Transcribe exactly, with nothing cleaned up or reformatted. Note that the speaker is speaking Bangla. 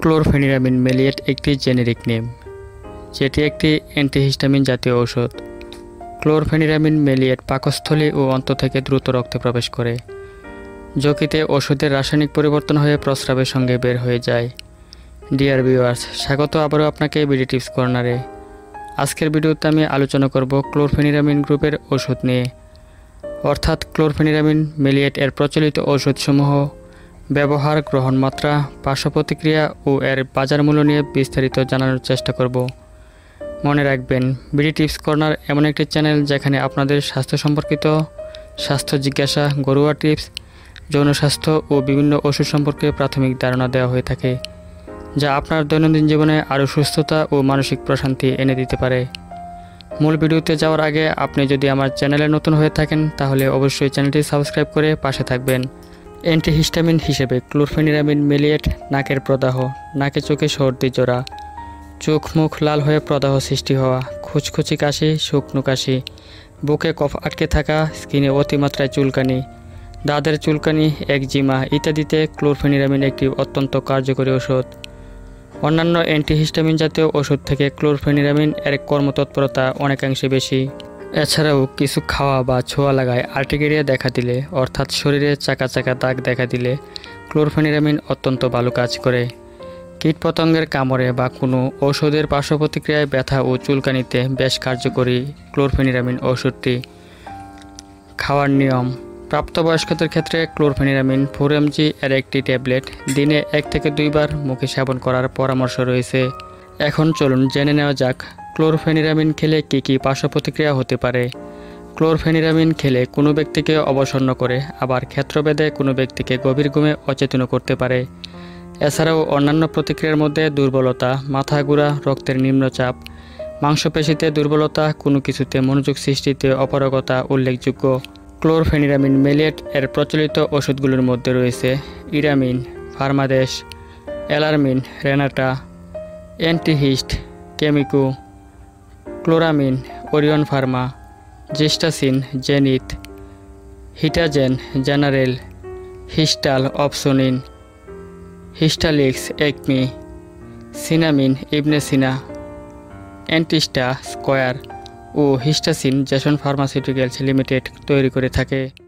ক্লোরফেনিরামিন মেলিয়েট একটি জেনেরিক নেম, যেটি একটি অ্যান্টিহিস্টামিন জাতীয় ঔষধ। ক্লোরফেনিরামিন মেলিয়েট পাকস্থলী ও অন্ত থেকে দ্রুত রক্তে প্রবেশ করে। যকৃতে ওষুধের রাসায়নিক পরিবর্তন হয়ে প্রস্রাবের সঙ্গে বের হয়ে যায়। ডিয়ার ভিউয়ার্স, স্বাগত আবারও আপনাকে বিডি টিপস কর্নারে। আজকের ভিডিওতে আমি আলোচনা করব ক্লোরফেনিরামিন গ্রুপের ওষুধ নিয়ে, অর্থাৎ ক্লোরফেনিরামিন মেলিয়েট এর প্রচলিত ওষুধসমূহ, ব্যবহার, গ্রহণ মাত্রা, পার্শ্ব প্রতিক্রিয়া ও এর বাজার মূল্য নিয়ে বিস্তারিত জানানোর চেষ্টা করব। মনে রাখবেন, বিডি টিপস কর্নার এমন একটি চ্যানেল যেখানে আপনাদের স্বাস্থ্য সম্পর্কিত স্বাস্থ্য জিজ্ঞাসা, ঘরোয়া টিপস, যৌন স্বাস্থ্য ও বিভিন্ন ওষুধ সম্পর্কে প্রাথমিক ধারণা দেওয়া হয়ে থাকে, যা আপনার দৈনন্দিন জীবনে আরও সুস্থতা ও মানসিক প্রশান্তি এনে দিতে পারে। মূল ভিডিওতে যাওয়ার আগে আপনি যদি আমার চ্যানেলে নতুন হয়ে থাকেন তাহলে অবশ্যই চ্যানেলটি সাবস্ক্রাইব করে পাশে থাকবেন। অ্যান্টিহিস্টামিন হিসেবে ক্লোরফেনিরামিন মেলিয়েট নাকের প্রদাহ, নাকে চোখে সর্দি জোড়া, চোখ মুখ লাল হয়ে প্রদাহ সৃষ্টি হওয়া, খুচখুচি কাশি, শুকনো কাশি, বুকে কফ আটকে থাকা, স্কিনে অতিমাত্রায় চুলকানি, দাঁতের চুলকানি, একজিমা ইত্যাদিতে ক্লোরফেনিরামিন একটি অত্যন্ত কার্যকরী ওষুধ। অন্যান্য অ্যান্টিহিস্টামিন জাতীয় ওষুধ থেকে ক্লোরফেনিরামিন এর কর্মতৎপরতা অনেকাংশে বেশি। এছাড়াও কিছু খাওয়া বা ছোঁয়া লাগায় আর্টিকেরিয়া দেখা দিলে, অর্থাৎ শরীরে চাকা চাকা দাগ দেখা দিলে ক্লোরফেনিরামিন অত্যন্ত ভালো কাজ করে। কীটপতঙ্গের কামড়ে বা কোনো ঔষধের পার্শ্ব প্রতিক্রিয়ায় ব্যথা ও চুলকানিতে বেশ কার্যকরী ক্লোরফেনিরামিন ওষুধটি। খাওয়ার নিয়ম: প্রাপ্তবয়স্কদের ক্ষেত্রে ক্লোরফেনিরামিন ফোর এমজি এর একটি ট্যাবলেট দিনে এক থেকে দুইবার মুখে সেবন করার পরামর্শ রয়েছে। এখন চলুন জেনে নেওয়া যাক ক্লোরফেনিরামিন খেলে কী কী পার্শ্ব প্রতিক্রিয়া হতে পারে। ক্লোরফেনিরামিন খেলে কোনো ব্যক্তিকে অবসন্ন করে, আবার ক্ষেত্রভেদে কোনো ব্যক্তিকে গভীর ঘুমে অচেতন করতে পারে। এছাড়াও অন্যান্য প্রতিক্রিয়ার মধ্যে দুর্বলতা, মাথা ঘোরা, রক্তের নিম্নচাপ, মাংসপেশিতে দুর্বলতা, কোনো কিছুতে মনোযোগ সৃষ্টিতে অপারগতা উল্লেখযোগ্য। ক্লোরফেনিরামিন মেলিয়েট এর প্রচলিত ওষুধগুলোর মধ্যে রয়েছে ইরামিন, ফার্মাদেশ, অ্যালারমিন, Renata, antihist, Chemico, chloramine, Orion pharma, histacin, Zenith, হিটাজেন, জেনারেল, হিস্টাল, অপসোনিন, হিস্টালিক্স, একমি, সিনামিন, ইবনে সিনা, অ্যান্টিস্টা, স্কয়ার ও হিস্টাসিন জেসন ফার্মাসিউটিক্যালস লিমিটেড তৈরি করে থাকে।